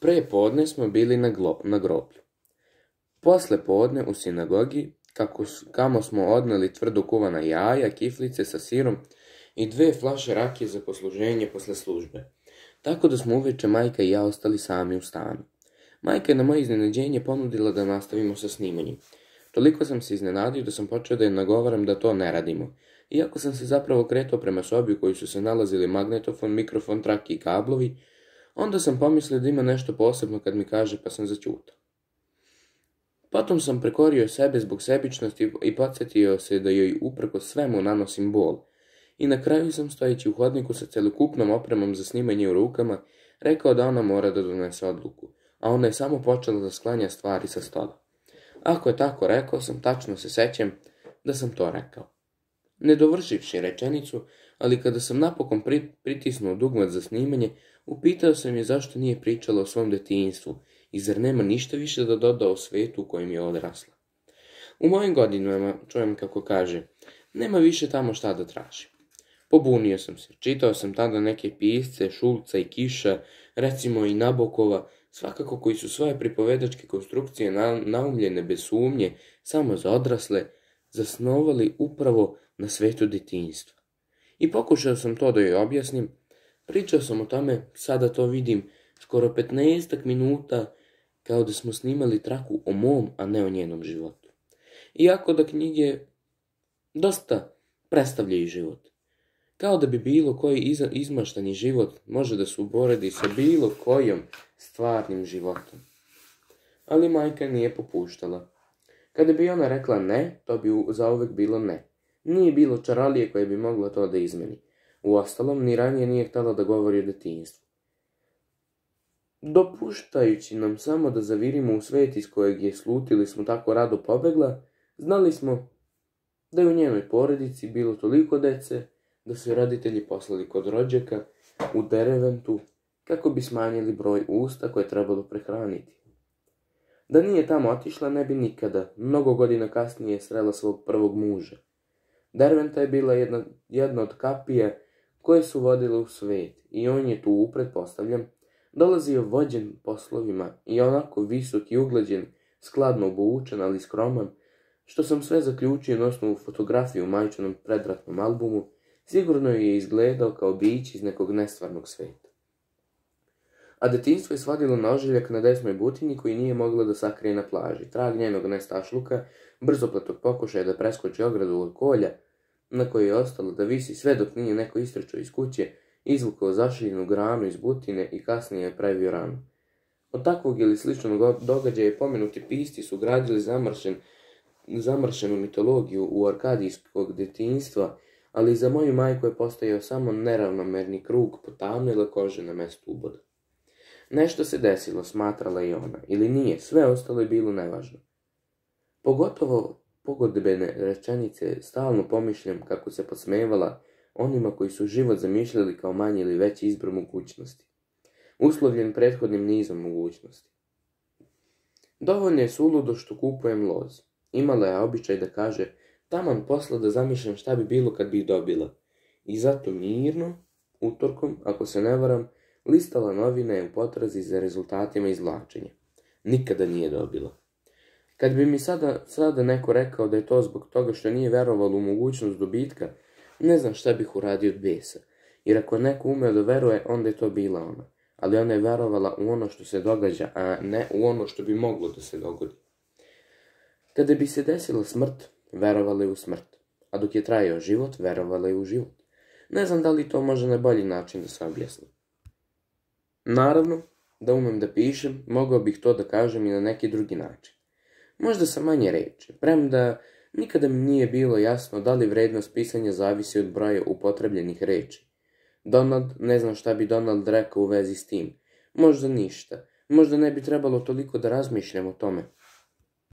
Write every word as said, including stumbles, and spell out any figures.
Pre podne smo bili na, glo, na groblju. Posle podne u sinagogi, kako, kamo smo odneli tvrdo kuvana jaja, kiflice sa sirom i dve flaše rakije za posluženje posle službe. Tako da smo uveče majka i ja ostali sami u stanu. Majka je na moje iznenađenje ponudila da nastavimo sa snimanjem. Toliko sam se iznenadio da sam počeo da je nagovaram da to ne radimo. Iako sam se zapravo kretao prema sobi u kojoj su se nalazili magnetofon, mikrofon, trake i kablovi, onda sam pomislio da ima nešto posebno kad mi kaže, pa sam zaćutao. Potom sam prekorio sebe zbog sebičnosti i podsjetio se da joj uprko svemu nanosim bol. I na kraju sam, stojeći u hodniku sa celokupnom opremom za snimanje u rukama, rekao da ona mora da donese odluku, a ona je samo počela da sklanja stvari sa stola. Ako je tako rekao sam, tačno se sećam da sam to rekao. Ne dovršivši rečenicu, ali kada sam napokon pritisnuo dugmad za snimanje, upitao sam je zašto nije pričala o svom detinjstvu i zar nema ništa više da doda o svetu u kojem je odrasla. U mojim godinama, čujem kako kaže, nema više tamo šta da traži. Pobunio sam se, čitao sam tada neke pisce, Šulca i Kiša, recimo i Nabokova, svakako koji su svoje pripovedačke konstrukcije na, naumljene bez sumnje, samo za odrasle, zasnovali upravo na svetu detinjstva. I pokušao sam to da joj objasnim, pričao sam o tome, sada to vidim, skoro petnaestak minuta, kao da smo snimali traku o mom, a ne o njenom životu. Iako da knjige dosta predstavljaju život. Kao da bi bilo koji izmaštani život može da se uporedi sa bilo kojom stvarnim životom. Ali majka nije popuštala. Kada bi ona rekla ne, to bi zauvek bilo ne. Nije bilo čarolije koje bi mogla to da izmeni. Uostalom, ni ranije nije htjela da govori o detinjstvu. Dopuštajući nam samo da zavirimo u svet iz kojeg je slutili smo tako rado pobegla, znali smo da je u njenoj porodici bilo toliko dece, da su roditelji poslali kod rođaka u Dereventu kako bi smanjili broj usta koje je trebalo prehraniti. Da nije tamo otišla, ne bi nikada, mnogo godina kasnije, srela svog prvog muža. Derventa je bila jedna, jedna od kapije koje su vodile u svet i on je tu, pretpostavljam, dolazio vođen poslovima i onako visok i uglađen, skladno obučen, ali skroman, što sam sve zaključio na osnovu fotografije u majčinom predratnom albumu, sigurno je izgledao kao bić iz nekog nestvarnog sveta. A detinjstvo je svadilo na ožiljak na desnoj butinji koji nije mogla da sakrije na plaži. Trag njenog nestašluka, brzopletog pokušaja da preskoči ogradu od kolja, na kojoj je ostalo da visi sve dok nije neko istrčao iz kuće, izvukao zašiljenu granu iz butine i kasnije je pravio ranu. Od takvog ili sličnog događaja pomenuti pisci su gradili zamršen, zamršenu mitologiju u arkadijskog detinjstva, ali za moju majku je postojao samo neravnomerni krug potamnile kože na mestu uboda. Nešto se desilo, smatrala i ona, ili nije, sve ostalo je bilo nevažno. Pogotovo pogodbene rečenice stalno pomišljam kako se podsmevala onima koji su život zamišljali kao manji ili veći izbor mogućnosti, uslovljen prethodnim nizom mogućnosti. Dovoljno je suludo što kupujem loz. Imala je običaj da kaže, taman posla da zamišljam šta bi bilo kad bi ih dobila. I zato mirno, utorkom, ako se ne varam, listala novine u potrazi za rezultatima izvlačenja. Nikada nije dobila. Kad bi mi sada, sada neko rekao da je to zbog toga što nije verovalo u mogućnost dobitka, ne znam šta bih uradio od besa. Jer ako neko umeo da veruje, onda je to bila ona. Ali ona je verovala u ono što se događa, a ne u ono što bi moglo da se dogodi. Kada bi se desila smrt, verovala je u smrt. A dok je trajao život, verovala je u život. Ne znam da li to može na bolji način da se objasni. Naravno, da umem da pišem, mogao bih to da kažem i na neki drugi način. Možda sa manje reči, premda nikada mi nije bilo jasno da li vrednost pisanja zavisi od broja upotrebljenih reči. Donald, ne znam šta bi Donald rekao u vezi s tim. Možda ništa. Možda ne bi trebalo toliko da razmišljam o tome.